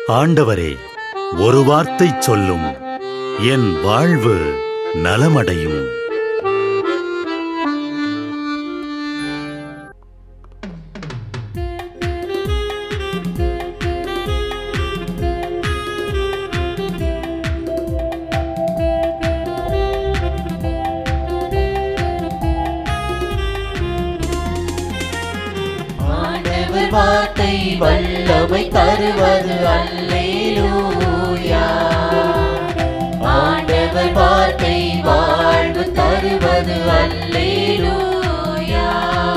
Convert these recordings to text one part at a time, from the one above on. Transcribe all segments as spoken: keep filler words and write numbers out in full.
ஆண்டவரே, ஒரு வார்த்தை சொல்லும், என் வாழ்வு நலமடையும். வார்த்தை வல்லமை தருவது அல்லேலூயா. ஆண்டவர் வார்த்தை வாழ்வு தருவது அல்லேலூயா.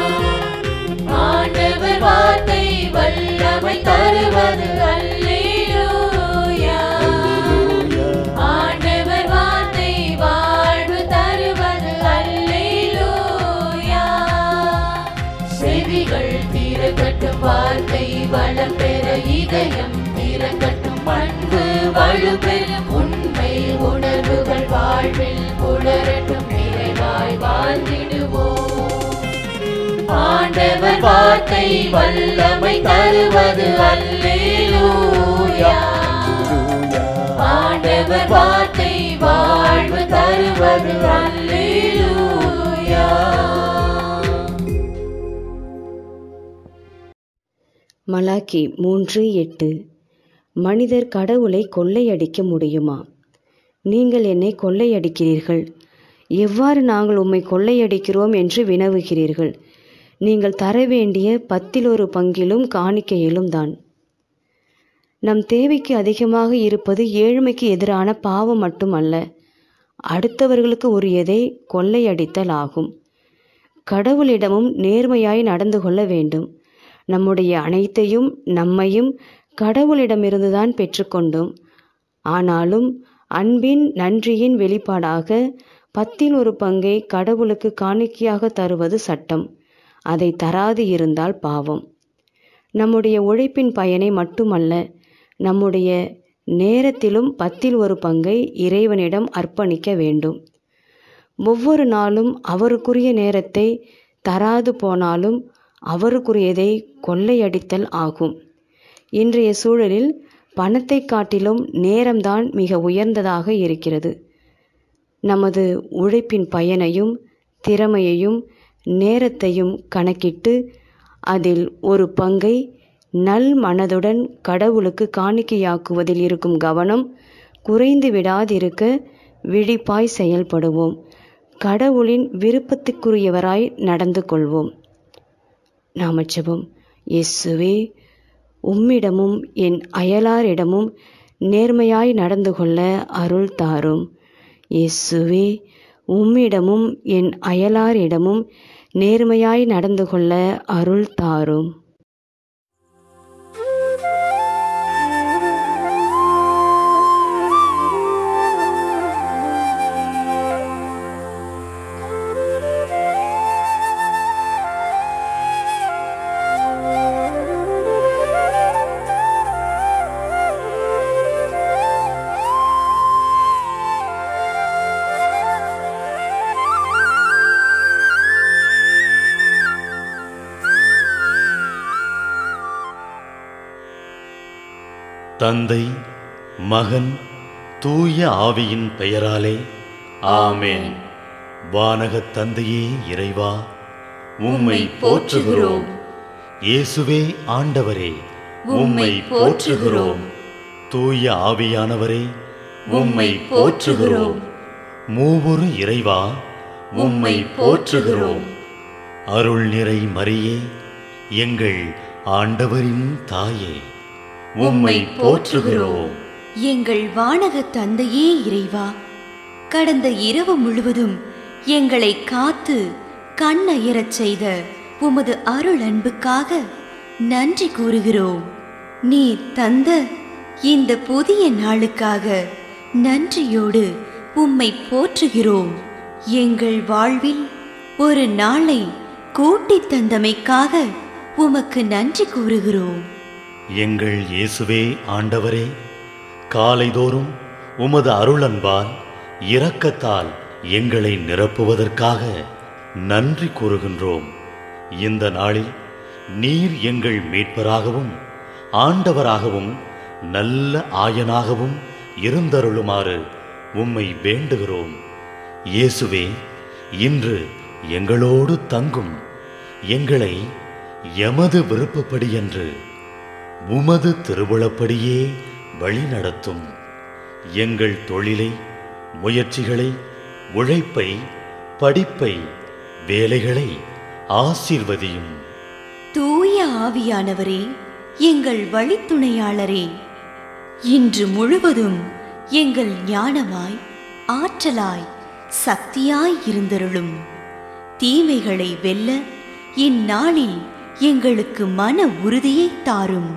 ஆண்டவர் வார்த்தை வல்லமை தருவது அல்லேலூயா. ஆண்டவர் வார்த்தை வாழ்வு தருவது அல்லேலூயா. செவிகள் திறக்கட்டும், வார்த்தை வளம் பெற இதயம் திறக்கட்டும், பண்பு வலுப்பெறும், உண்மை உணர்வுகள் வாழ்வில் புலரட்டும், நிறைவாய் வாழ்ந்திடுவோம். ஆண்டவர் வார்த்தை வல்லமை தருவது அல்லேலூயா. ஆண்டவர் வார்த்தை வாழ்வு தருவது அல்லேலூயா. மலாக்கி மூன்று எட்டு. மனிதர் கடவுளை கொள்ளையடிக்க முடியுமா? நீங்கள் என்னை கொள்ளையடிக்கிறீர்கள். எவ்வாறு நாங்கள் உம்மை கொள்ளையடிக்கிறோம் என்று வினவுகிறீர்கள். நீங்கள் தர வேண்டிய பத்தில் ஒரு பங்கிலும் காணிக்கையிலும் தான். நம் தேவைக்கு அதிகமாக இருப்பது ஏழ்மைக்கு எதிரான பாவம் மட்டுமல்ல, அடுத்தவர்களுக்கு உரியதை கொள்ளையடித்தல் ஆகும். கடவுளிடமும் நேர்மையாய் நடந்து கொள்ள வேண்டும். நம்முடைய அனைத்தையும் நம்மையும் கடவுளிடமிருந்துதான் பெற்றுக்கொண்டோம். ஆனாலும் அன்பின் நன்றியின் வெளிப்பாடாக பத்தில் ஒரு பங்கை கடவுளுக்கு காணிக்கையாக தருவது சட்டம். அதை தராது இருந்தால் பாவம். நம்முடைய உழைப்பின் பயனை மட்டுமல்ல, நம்முடைய நேரத்திலும் பத்தில் ஒரு பங்கை இறைவனிடம் அர்ப்பணிக்க வேண்டும். ஒவ்வொரு நாளும் அவருக்குரிய நேரத்தை தராது போனாலும் அவருக்குரியதை கொள்ளையடித்தல் ஆகும். இன்றைய சூழலில் பணத்தை காட்டிலும் நேரம்தான் மிக உயர்ந்ததாக இருக்கிறது. நமது உழைப்பின் பயனையும் திறமையையும் நேரத்தையும் கணக்கிட்டு அதில் ஒரு பங்கை நல் மனதுடன் கடவுளுக்கு காணிக்கையாக்குவதில் இருக்கும் கவனம் குறைந்து விடாதிருக்க விழிப்பாய் செயல்படுவோம். கடவுளின் விருப்பத்துக்குரியவராய் நடந்து கொள்வோம். நாமஜெபம். இயேசுவே, உம்மிடமும் என் அயலாரிடமும் நேர்மையாய் நடந்து கொள்ள அருள் தாரும். இயேசுவே, உம்மிடமும் என் அயலாரிடமும் நேர்மையாய் நடந்து கொள்ள அருள் தாரும். தந்தை, மகன், தூய ஆவியின் பெயராலே ஆமென். வானகத் தந்தையே இறைவா, உம்மை போற்றுகிறோம். இயேசுவே ஆண்டவரே, உம்மை போற்றுகிறோம். தூய ஆவியானவரே, உம்மை போற்றுகிறோம். மூவொரு இறைவா, உம்மை போற்றுகிறோம். அருள் நிறை மரியே, எங்கள் ஆண்டவரின் தாயே, உம்மை போற்றுகிறோம். எங்கள் வானக தந்தையே இறைவா, கடந்த இரவு முழுவதும் எங்களை காத்து கண்ணயரச் செய்த உமது அருள் அன்புக்காக நன்றி கூறுகிறோம். நீர் தந்த இந்த புதிய நாளுக்காக நன்றியோடு உம்மை போற்றுகிறோம். எங்கள் வாழ்வில் ஒரு நாளை கூட்டித் தந்தமைக்காக உமக்கு நன்றி கூறுகிறோம். எங்கள் இயேசுவே ஆண்டவரே, காலைதோறும் உமது அருளன்பால் இரக்கத்தால் எங்களை நிரப்புவதற்காக நன்றி கூறுகின்றோம். இந்த நாளில் நீர் எங்கள் மீட்பராகவும் ஆண்டவராகவும் நல்ல ஆயனாகவும் இருந்தருளுமாறு உம்மை வேண்டுகிறோம். இயேசுவே, இன்று எங்களோடு தங்கும். எங்களை எமது விருப்பப்படியன்று உமது திருவுளப்படியே வழிநடத்தும். எங்கள் தொழிலை, முயற்சிகளை, உழைப்பை, படிப்பை, வேலைகளை ஆசீர்வதியும். தூய ஆவியானவரே, எங்கள் வழித்துணையாளரே, இன்று முழுவதும் எங்கள் ஞானமாய், ஆற்றலாய், சக்தியாய் இருந்தருளும். தீமைகளை வெல்ல இந்நாளில் எங்களுக்கு மன உறுதியை தாரும்.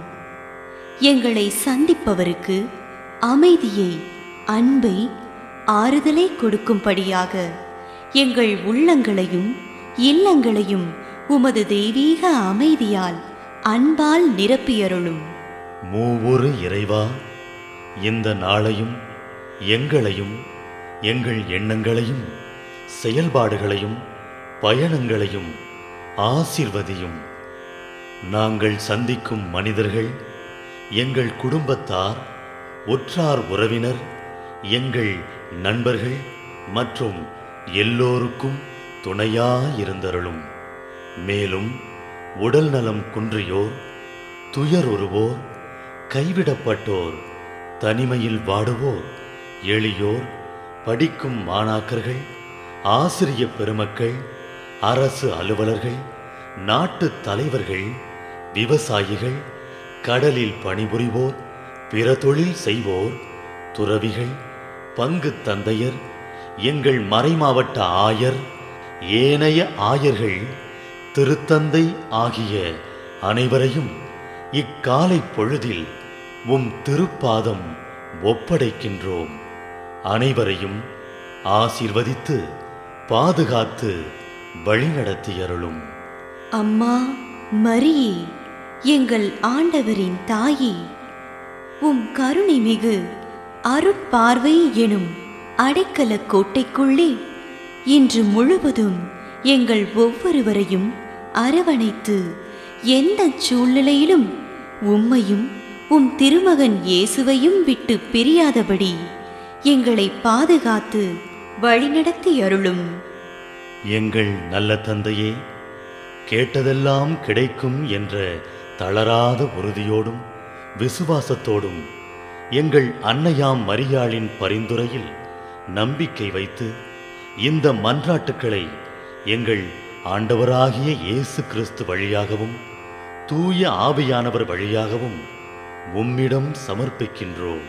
எங்களை சந்திப்பவருக்கு அமைதியை, அன்பை, ஆறுதலை கொடுக்கும்படியாக எங்கள் உள்ளங்களையும் இல்லங்களையும் உமது தெய்வீக அமைதியால், அன்பால் நிரப்பியருளும். மூவொரு இறைவா, இந்த நாளையும் எங்களையும் எங்கள் எண்ணங்களையும் செயல்பாடுகளையும் பயணங்களையும் ஆசீர்வதியும். நாங்கள் சந்திக்கும் மனிதர்கள், எங்கள் குடும்பத்தார், உற்றார் உறவினர், எங்கள் நண்பர்கள் மற்றும் எல்லோருக்கும் துணையாயிருந்தருளும். மேலும் உடல் நலம் குன்றியோர், துயருறுவோர், கைவிடப்பட்டோர், தனிமையில் வாடுவோர், எளியோர், படிக்கும் மாணாக்கர்கள், ஆசிரிய பெருமக்கள், அரசு அலுவலர்கள், நாட்டு தலைவர்கள், விவசாயிகள், கடலில் பணிபுரிவோர், பிற தொழில் செய்வோர், துறவிகள், பங்கு தந்தையர், எங்கள் மறைமாவட்ட ஆயர், ஏனைய ஆயர்கள், திருத்தந்தை ஆகிய அனைவரையும் இக்காலை பொழுதில் உம் திருப்பாதம் ஒப்படைக்கின்றோம். அனைவரையும் ஆசீர்வதித்து பாதுகாத்து வழிநடத்தியருளும். அம்மா மரியே, எங்கள் ஆண்டவரின் தாயே, உம் கருணை மிகு அருட்பார்வை எனும் அடைக்கல கோட்டைக்குள்ளே இன்று முழுவதும் எங்கள் ஒவ்வொருவரையும் அரவணைத்து எந்த சூழ்நிலையிலும் உம்மையும் உம் திருமகன் இயேசுவையும் விட்டு பிரியாதபடி எங்களை பாதுகாத்து வழிநடத்தி அருளும். எங்கள் நல்ல தந்தையே, கேட்டதெல்லாம் கிடைக்கும் என்ற தளராத உறுதியோடும் விசுவாசத்தோடும் எங்கள் அன்னையாம் மரியாளின் பரிந்துரையில் நம்பிக்கை வைத்து இந்த மன்றாட்டுக்களை எங்கள் ஆண்டவராகிய இயேசு கிறிஸ்து வழியாகவும் தூய ஆவியானவர் வழியாகவும் உம்மிடம் சமர்ப்பிக்கின்றோம்.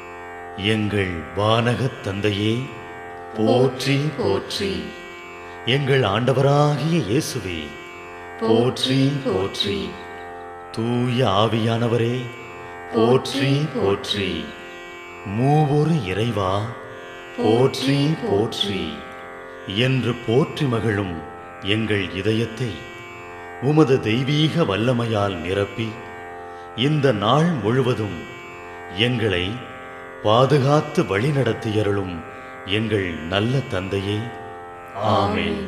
எங்கள் வானகத் தந்தையே, போற்றி போற்றி. எங்கள் ஆண்டவராகிய இயேசுவே, போற்றி போற்றி. தூய ஆவியானவரே, போற்றி போற்றி. மூவொரு இறைவா, போற்றி போற்றி என்று போற்றி மகிழும் எங்கள் இதயத்தை உமது தெய்வீக வல்லமையால் நிரப்பி இந்த நாள் முழுவதும் எங்களை பாதுகாத்து வழிநடத்தியருளும் எங்கள் நல்ல தந்தையே. ஆமென்.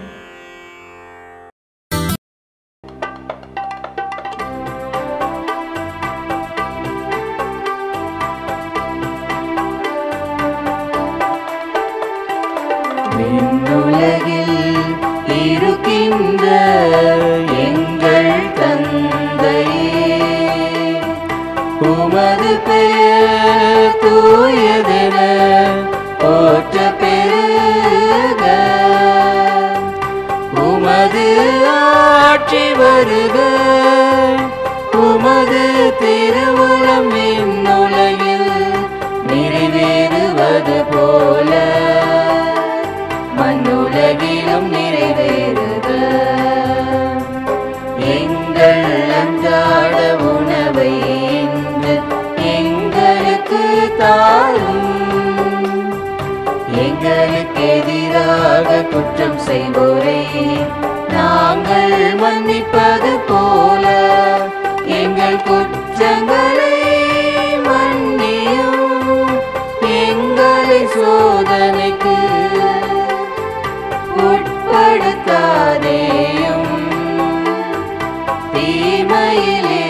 விண்ணுலகில் இருக்கின்ற எங்கள் தந்தையே, உமது பெயர் தூயதென போற்ற பெருக. உமது ஆட்சி வருக. உமது திருவுளம் விண்ணுலகில் நிறைவேறுவது போல மண்ணுலகிலும் நிறைவேறுக. எங்கள் அன்றாட உணவை இன்று எங்களுக்கு தாரும். எங்களுக்கு எதிராக குற்றம் செய்வோரை நாங்கள் மன்னிப்பது போல எங்கள் குற்றங்களை மன்னியும். எங்களை சோதனைக்கு உட்படுத்தாதேயும், தீமையிலே